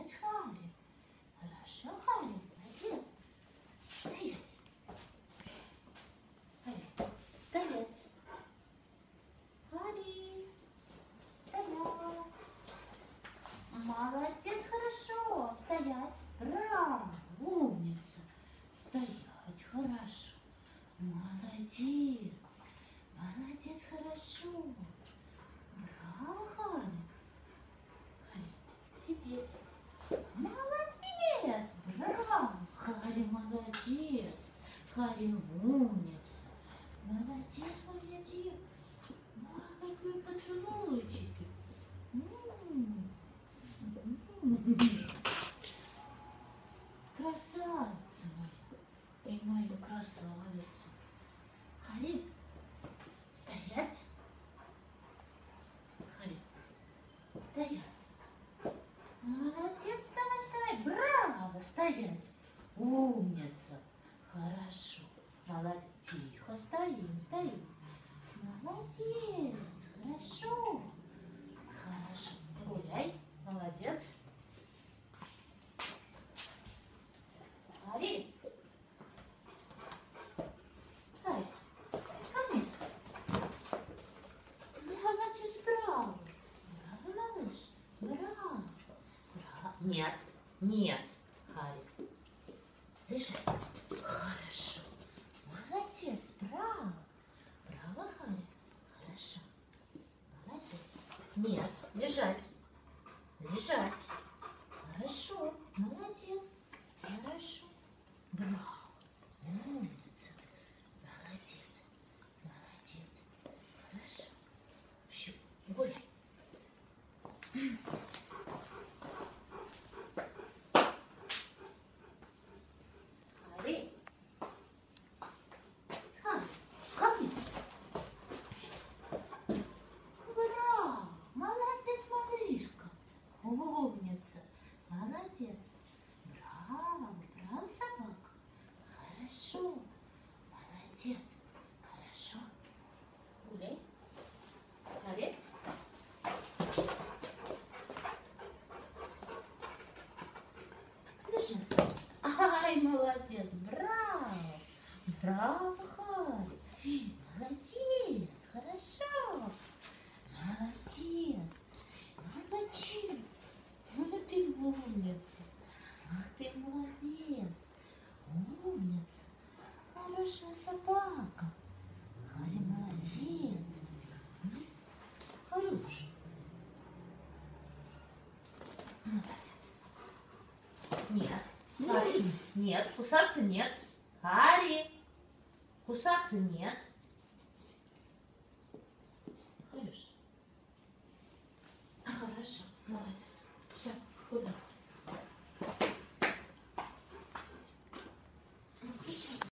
Молодец, Хари. Хорошо, Хари, молодец. Стоять. Хари, стоять. Хари, стоять. Молодец, хорошо. Стоять. Браво, умница. Стоять, хорошо. Молодец. Молодец, хорошо. Браво, Хари. Хари, сидеть. Молодец. Браво. Хари, молодец. Хари, умница. Молодец, моя девочка. Какие поцелуйчики. Красавица моя. Ты моя красавица. Хари, стоять. Хари, стоять. Молодец, вставай, вставай. Браво, стоять. Умница. Хорошо. Молодец. Тихо, стоим, стоим. Молодец. Хорошо. Хорошо. Гуляй. Молодец. Хари. Хари. Хари. Молодец, браво. Браво, малыш. Браво. Браво. Нет. Нет. Хари. Лежать. Хорошо. Молодец. Браво. Браво, Хари. Хорошо. Молодец. Нет. Лежать. Лежать. Хорошо. Молодец. Хорошо. Браво. Умница. Молодец. Молодец. Хорошо. Все. Гуляй. Хари. Хари, склонись. Браво. Молодец, малышка. Умница. Молодец. Браво. Браво, собака. Хорошо. Молодец. Хорошо. Гуляй. Хари. Лежи. Ай, молодец. Браво. Браво, Хари. Молодец. Хорошо. Молодец. Молодец. Ну ты умница. Ах ты молодец. Умница. Хорошая собака. Хари, молодец. Хороший. Молодец. Нет. Хари. Нет. Кусаться нет. Хари. Кусаться нет. Хорошо. Хорошо. Молодец. Все, гуляй.